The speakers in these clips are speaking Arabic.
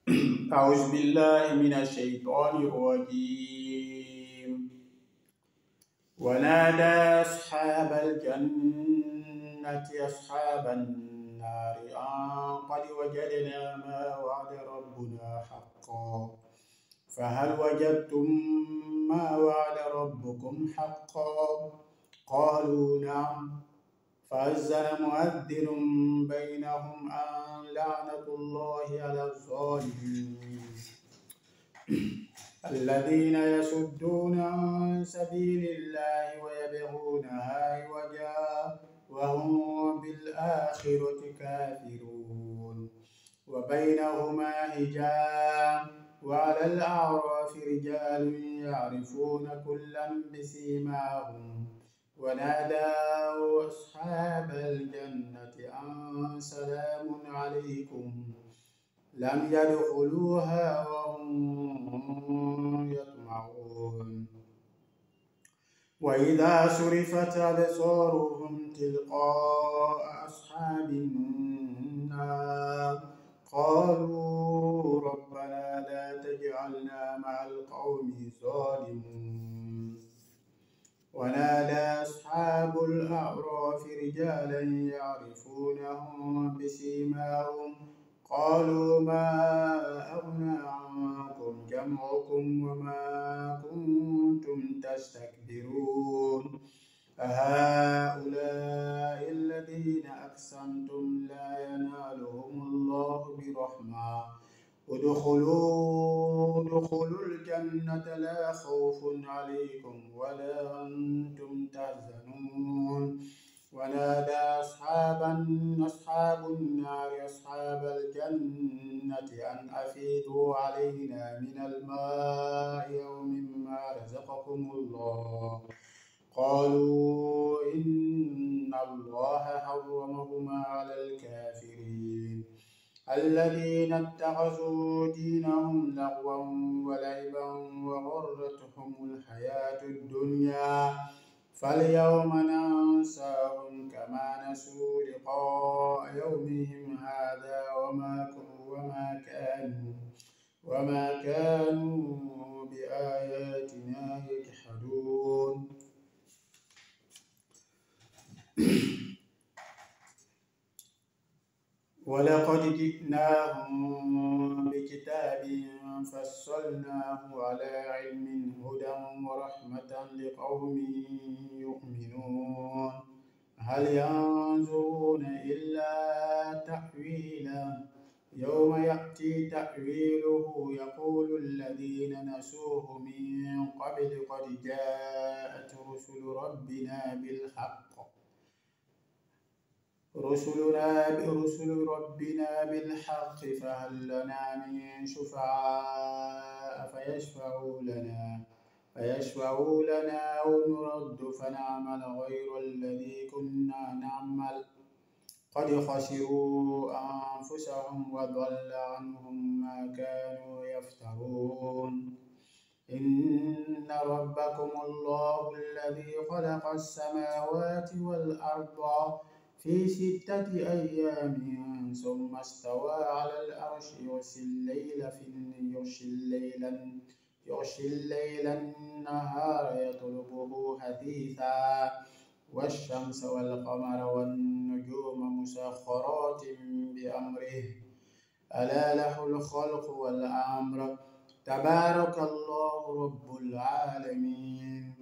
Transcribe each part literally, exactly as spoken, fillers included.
أعوذ بالله من الشيطان الرجيم. ونادى أصحاب الجنة أصحاب النار أن قد وجدنا ما وعد ربنا حقا فهل وجدتم ما وعد ربكم حقا؟ قالوا نعم. فأذن مؤذن بينهم أن لعنة الله على الظالمين الذين يصدون عن سبيل الله ويبغونها عوجا وهم بالآخرة كافرون. وبينهما حجاب وعلى الأعراف رجال يعرفون كلا بسيماهم ونادوا أصحاب الجنة أن سلام عليكم لم يدخلوها وهم يطمعون. وإذا صرفت أبصارهم تلقاء أصحاب النار قالوا ربنا لا تجعلنا مع القوم الظالمين. ونادى أصحاب الأعراف رجالا يعرفونهم بسيماهم قالوا ما أغنى عنكم جمعكم وما كنتم تستكبرون أهؤلاء الذين أقسمتم لا ينالهم الله برحمة ادخلوا ادخلوا الجنة لا خوف عليكم ولا أنتم تحزنون. ونادى أصحاب أصحاب النار أصحاب الجنة أن أفيضوا علينا من الماء أو مما رزقكم الله قالوا إن الله حرمهما على الكافرين الذين اتخذوا دينهم لغوا ولعبا وغرتهم الحياة الدنيا فاليوم ننساهم كما نسوا لقاء يومهم هذا وما وما كانوا وما كانوا بآياتنا يجحدون. ولقد جئناهم بكتاب فصلناه على علم هدى ورحمة لقوم يؤمنون. هل ينظرون إلا تأويله يوم يأتي تأويله يقول الذين نسوه من قبل قد جاءت رسل ربنا بالحق رسلنا برسل ربنا بالحق فهل لنا من شفعاء فيشفعوا لنا فيشفعوا لنا أو نرد فنعمل غير الذي كنا نعمل قد خسروا أنفسهم وضل عنهم ما كانوا يفترون. إن ربكم الله الذي خلق السماوات والأرض في ستة أيام ثم استوى على العرش يغشي الليل في يغشي الليل يغشي الليل النهار يطلبه حثيثا والشمس والقمر والنجوم مسخرات بأمره ألا له الخلق والأمر تبارك الله رب العالمين.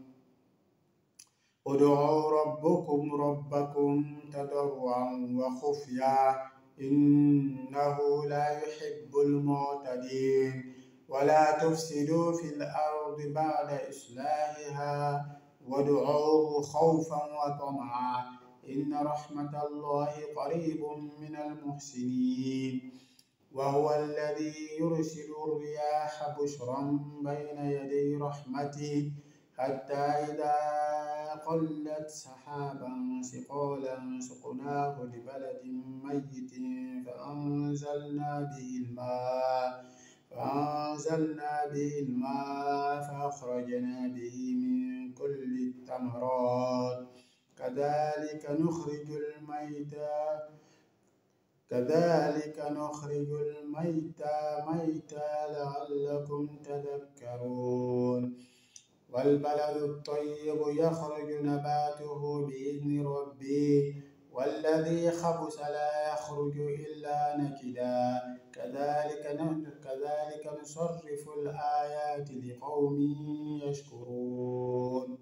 ادعوا ربكم ربكم تضرعا وخفيا إنه لا يحب المعتدين. ولا تفسدوا في الأرض بعد إصلاحها وادعوه خوفا وطمعا إن رحمة الله قريب من المحسنين. وهو الذي يرسل الرياح بشرا بين يدي رحمته حتى إذا قلت سحابا ثقالا سقناه لبلد ميت فأنزلنا به الماء فأنزلنا به الماء فأخرجنا به من كل الثمرات كذلك نخرج الميتة كذلك نخرج الميتى ميتى لعلكم تذكرون والبلد الطيب يخرج نباته بإذن ربه والذي خبث لا يخرج إلا نكدا كذلك كذلك نصرف الآيات لقوم يشكرون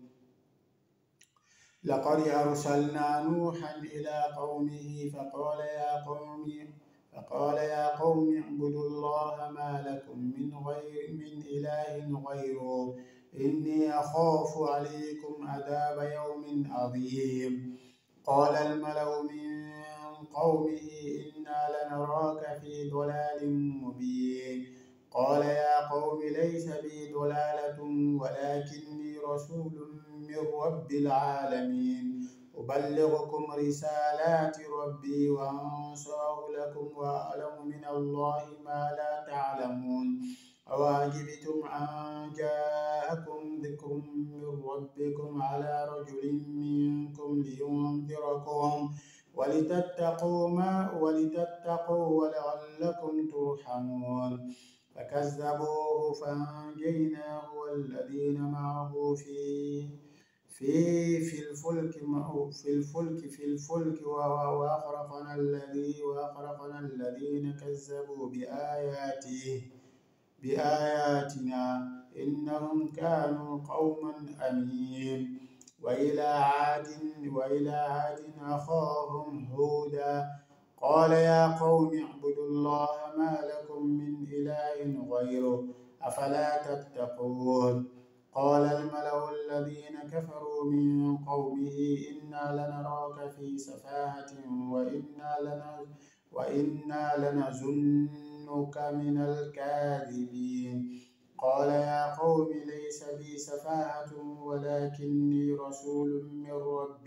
لقد أرسلنا نوحا إلى قومه فقال يا قوم فقال يا قوم اعبدوا الله ما لكم من غير من إله غيره إني أخاف عليكم عذاب يوم عظيم قال الملأ من قومه إنا لنراك في ضلال مبين قال يا قوم ليس بي ضلالة ولكني رسول من رب العالمين أبلغكم رسالات ربي وأنصح لكم وأعلم من الله ما لا تعلمون أواجبتم أن جاءكم ذكر من ربكم على رجل منكم لينذركم ولتتقوا ما ولتتقوا ولعلكم ترحمون فكذبوه فأنجيناه والذين معه في في في الفلك في الفلك في الفلك وأغرقنا الذي وأغرقنا الذين كذبوا بآياته بآياتنا إنهم كانوا قوما أمين وإلى عاد وإلى عاد أخاهم هودا قال يا قوم اعبدوا الله ما لكم من إله غيره أفلا تتقون قال الملأ الذين كفروا من قومه إنا لنراك في سفاهة وإنا لنا وإنا لنظنك من الكاذبين قال يا قوم ليس بي سفاهة ولكني رسول من رب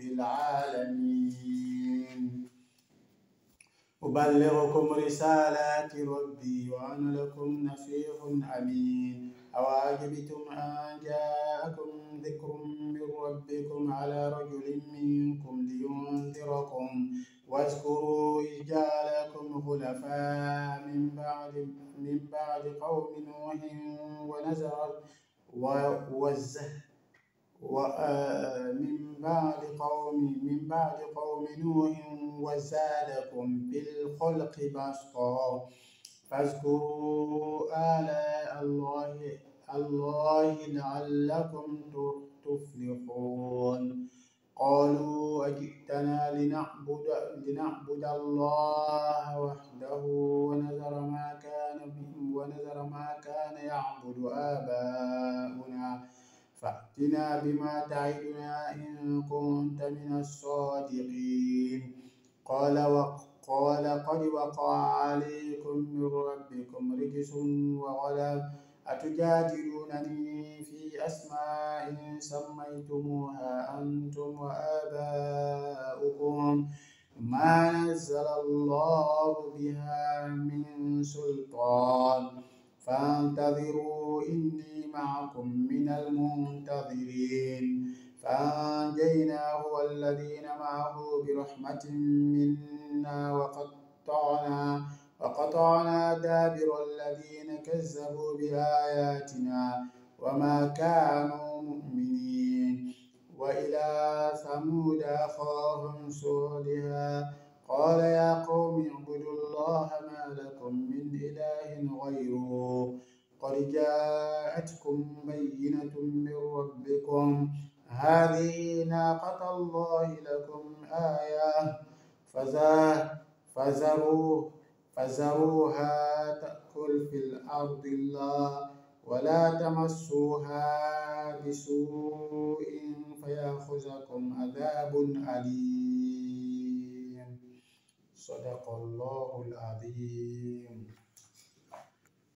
العالمين أبلغكم رسالات ربي وأنا لكم نصيح أمين أواجبتم أن جاءكم ذكر من ربكم على رجل منكم لينذركم واذكروا إذ جعلكم خلفاء من بعد من بعد قوم نوح ونزر وزه ومن بعد قوم من بعد قوم نوح وزادكم في الخلق بسطا فاذكروا آلاء الله الله لعلكم تفلحون قالوا أجئتنا لنعبد لنعبد الله وحده ونذر ما كان ونذر ما كان يعبد آباؤنا فأتنا بما تعدنا إن كنت من الصادقين قال وقال قد وقع عليكم من ربكم رجس وغضب أتجادلونني في أسماء سميتموها أنتم وآباؤكم ما نزل الله بها من سلطان فانتظروا إني معكم من المنتظرين فأنجيناه والذين معه برحمة منا وقطعنا وقطعنا دابر الذين كذبوا بآياتنا وما كانوا مؤمنين وإلى ثمود أخاهم صالحا قال يا قوم اعبدوا الله ما لكم من إله غيره قد جاءتكم بينة من ربكم هذه ناقة الله لكم آية فذروا فذروها تأكل في الأرض الله ولا تمسوها بسوء فيأخذكم عذاب أليم صدق الله العظيم.